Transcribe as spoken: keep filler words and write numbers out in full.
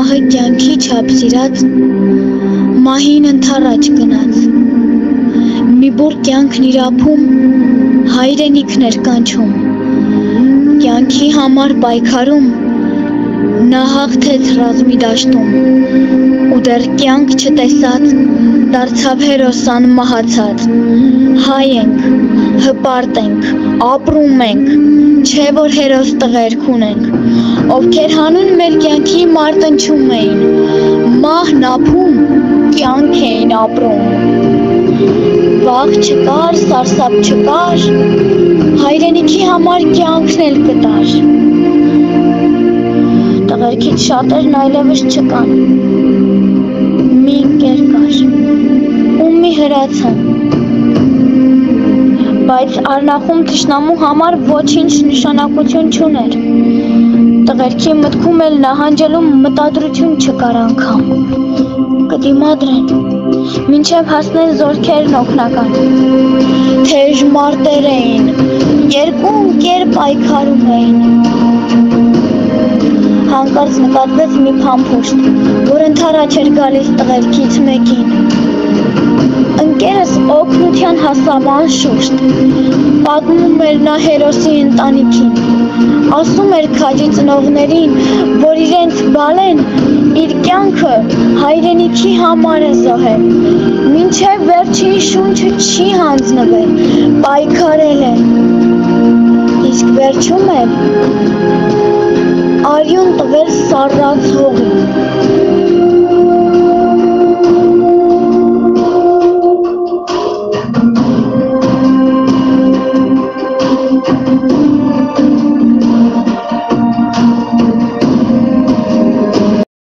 մահը կյանքի չափ սիրած, մահին ընթառաջ գնաց, մի բուր կյանքն իր ափում, հայրենիքն էր կանչում, կյանքի համար պայքարում, նա հաղթեց ռազմի դաշտում, ու դեռ կյանք չտեսած, դարձավ հերոս անմահացած, հայ ենք, հպարտ ենք, ապրում ենք, չէ որ հերոս տղերք ունենք, ովքեր հանուն մեր կյանքի մարտնչում էին, մահն ափում, կյանք էին ապրում, վախ չկար, սարսափ չկար, հայրենիքի համար կյանքն էլ կտար, տղերքից շատերն այլևս չկան, մի ընկեր կար, ու մի հրացան, բայց Արնախում թշնամու համար ոչինչ նշանակություն չուներ, տղերքի մտքում էլ նահանջելու մտադրություն չկար անգամ, կդիմադրեն, մինչև հասնեն զորքերն օգնական, թեժ մարտեր էին, երկու ընկեր պայքարում էին, հանկարծ նկատվեց մի փամփուշտ, որ ընդառաջ էր գալիս տղերքից մեկին, ընկերս օգնության հասավ անշուշտ, պատմում էր նա հերոսի ընտանիքին, ասում էր քաջի ծնողներին, որ իրենց բալեն իր կյանքը հայրենիքի համար է զոհել, մինչև վերջին շունչը չի հանձնվել, պայքարել է, իսկ վերջում էլ արյուն տվել սառած հողին,